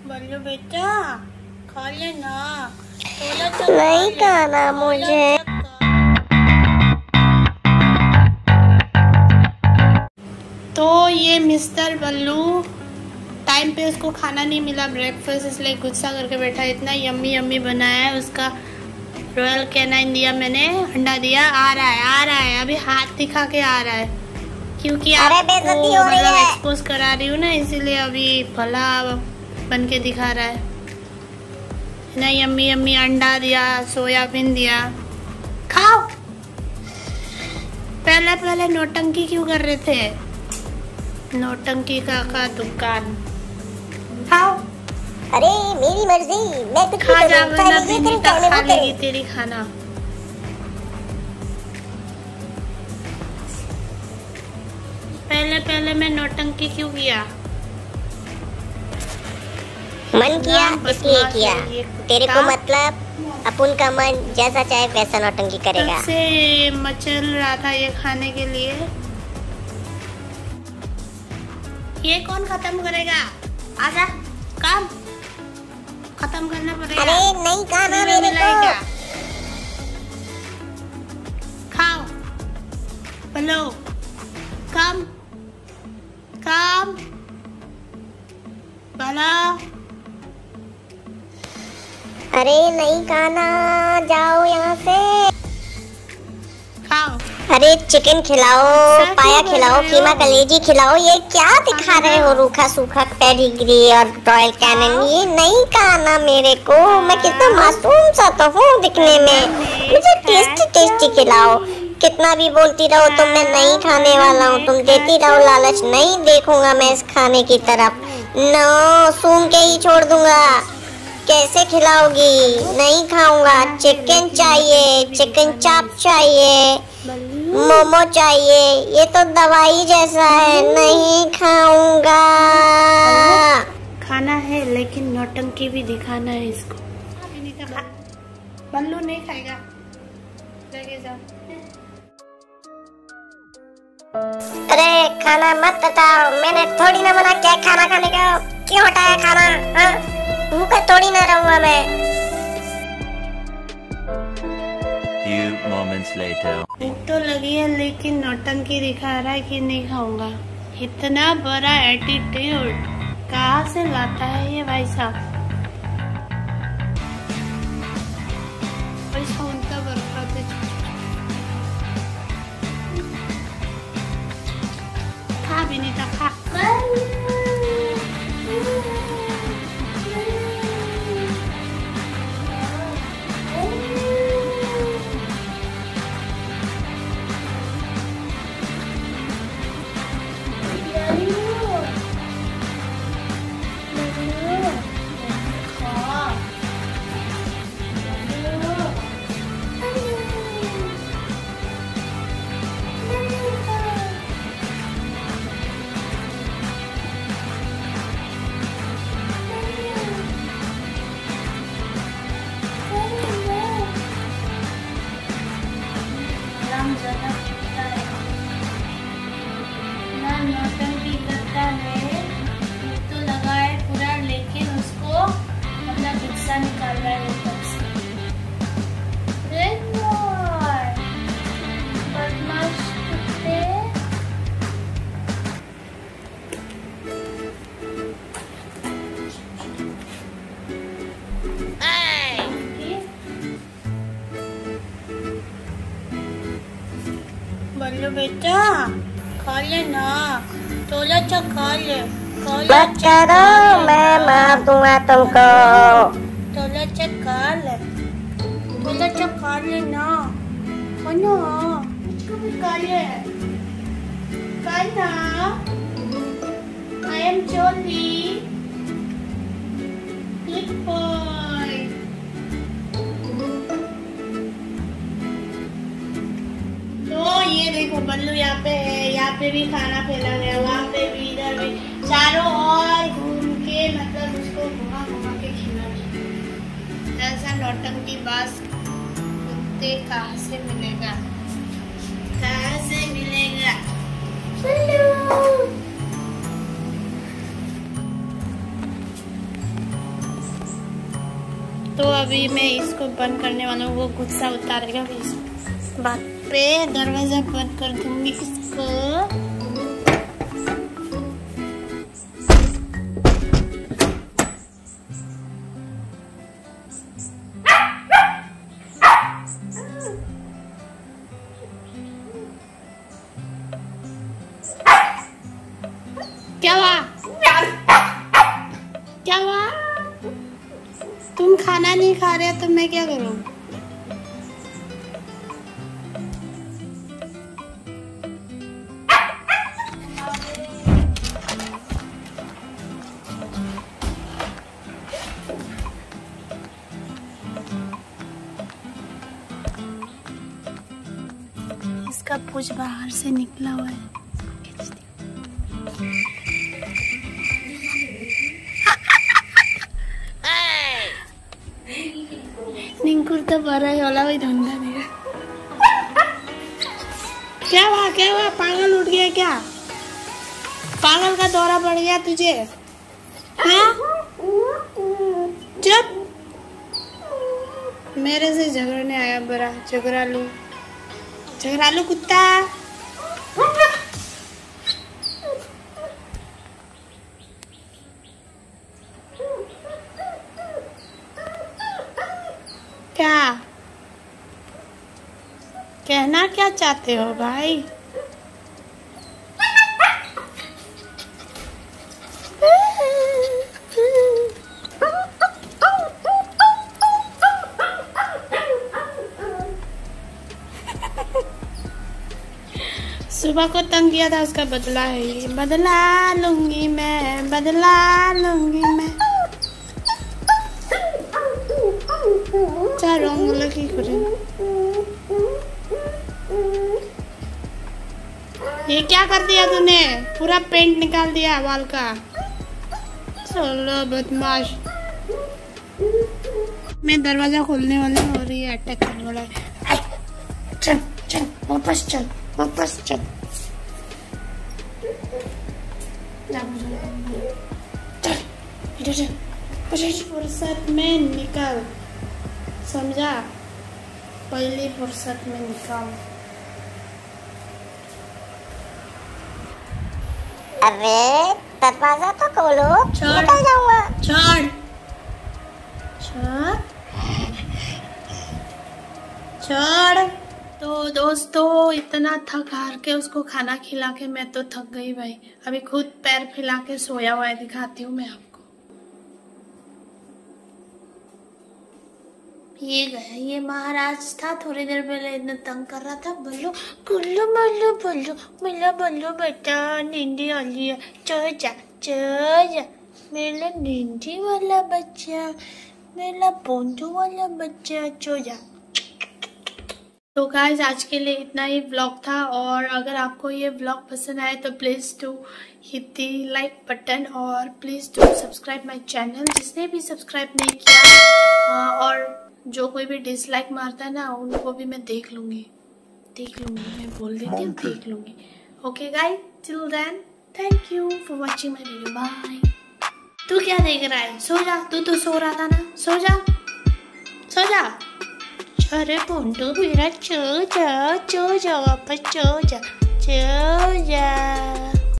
बल्लू बेटा खा लेना। नहीं खाना मुझे। तो ये मिस्टर बल्लू टाइम पे उसको खाना नहीं मिला ब्रेकफास्ट, इसलिए गुस्सा करके बैठा। इतना यम्मी यम्मी बनाया है उसका। रॉयल कैनाइन दिया मैंने, अंडा दिया। आ रहा है अभी हाथ दिखा के आ रहा है, क्योंकि आपको मतलब एक्सपोज करा रही हूँ ना, इसीलिए अभी भला बन के दिखा रहा है ना। यम्मी यम्मी अंडा दिया, सोयाबीन दिया। खाओ। पहले नौटंकी क्यों कर रहे थे? नौटंकी का दुकान। खाओ। अरे मेरी मर्जी, मैं कुछ खा जा, वरना विनीता खा लेगी तेरी खाना। पहले मैं नौटंकी क्यों किया? मन किया इसलिए किया। तेरे को मतलब अपन का मन जैसा चाहे वैसा नौटंकी करेगा। से मचल रहा था ये खाने के लिए। ये कौन खत्म करेगा? आजा, काम खत्म करना पड़ेगा। अरे नहीं खाना मेरे को। खाओ बल्लू, काम भला। अरे नहीं खाना, जाओ यहाँ से। खाओ। अरे चिकन खिलाओ, पाया खिलाओ, कीमा कलेजी खिलाओ। ये क्या दिखा रहे हो? रूखा सूखा पेडिग्री और रॉयल कैनिन, ये नहीं खाना मेरे को। मैं कितना मासूम सा तो हूँ दिखने में। मुझे टेस्टी खिलाओ। कितना भी बोलती रहो तुम, मैं नहीं खाने वाला हूँ। तुम देती रहो लालच, नहीं देखूंगा मैं इस खाने की तरफ। नो, सूंघ के ही छोड़ दूंगा। कैसे खिलाओगी? नहीं खाऊंगा। चिकन चाहिए, चिकन चाप चाहिए, मोमो चाहिए। ये तो दवाई जैसा है, नहीं खाऊंगा। खाना है लेकिन नौटंकी भी दिखाना है इसको। बल्लू नहीं खाएगा, लेके जाओ। अरे खाना मत बताओ, मैंने थोड़ी ना मना किया खाना खाने का। क्यों हटाया खाना? भूखा थोड़ी ना रहूंगा मैं। Few moments later. भूख तो लगी है लेकिन नौटंकी दिखा रहा है कि नहीं खाऊंगा। इतना बड़ा एटीट्यूड कहाँ से लाता है ये भाई साहब? पैसा उनका बरकत है। खा विनीता, खा। नौटंकी करता है तो लगा है पूरा, लेकिन उसको अपना गुस्सा निकाल रहा है ऊपर से। बदमाश कुत्ते। बल्लू बेटा खा लेना, थोड़ा सा खा ले। मत करो, मैं मार दूंगा तुमको। थोड़ा सा खा ले, थोड़ा सा खा लेना। खाना इसको भी खा ले, खाना। I am Jolly, good boy। तो ये देखो बल्लू यहाँ पे है, यहाँ पे भी खाना फैला गया, वहाँ पे भी, इधर भी, चारों ओर घूम के मतलब उसको घुमा के खिला। ऐसा नौटंकी बाज कुत्ते कहाँ से मिलेगा? कहाँ से मिलेगा? बल्लू तो अभी मैं इसको बंद करने वाला हूँ, वो गुस्सा उतारेगा इस बात पे। दरवाजा बंद कर दूंगी इसको। क्या हुआ? क्या हुआ? तुम खाना नहीं खा रहे तो मैं क्या करूं? इसका पूंछ बाहर से निकला हुआ है। निंकुर तो बड़ा ही होला वही धंधा नहीं। क्या हुआ? पागल उठ गया क्या? पागल का दौरा पड़ गया तुझे? हाँ? चुप। मेरे से झगड़ने आया बड़ा झगड़ालू कुत्ता। क्या कहना क्या चाहते हो भाई? सुबह को तंग किया था, उसका बदला है ये। बदला लूंगी मैं, बदला लूंगी मैं। ये क्या कर दिया तूने? पूरा पेंट निकाल दिया बाल का। चलो बदमाश। मैं दरवाजा खोलने वाली हूँ और ये अटैक करने वाला है। चल चल वापस चल। फुर्सत में निकल, समझा? पहली फुर्सत में निकल। अरे दरवाजा तो खोलो, निकल जाऊंगा। छोड़। तो दोस्तों इतना थक हार के उसको खाना खिला के मैं तो थक गई भाई। अभी खुद पैर फैला के सोया हुआ है, दिखाती हूँ मैं आपको। ये गया, ये महाराज था। थोड़ी देर पहले इतना तंग कर रहा था। बोलो बोलो बोलो बोलो बोलो बोलो बेटा, नींदी वाली है। चल जा मेरा नींदी वाला बच्चा, मेरा बोंदू वाला बच्चा, चल जा। तो गाइस आज के लिए इतना ही व्लॉग था, और अगर आपको ये व्लॉग पसंद आए तो please do hit the like button और please do subscribe my channel, जिसने भी सब्सक्राइब नहीं किया। और जो कोई भी डिसलाइक मारता है ना, उनको भी मैं देख लूंगी, मैं बोल देती हूँ, देख लूंगी। Okay guys, till then thank you for watching my video, bye. तू क्या देख रहा है? सो जा, तू तो सो रहा था ना, सो जा। अरे बोंडू मेरा, चो जा वापस, चो जा।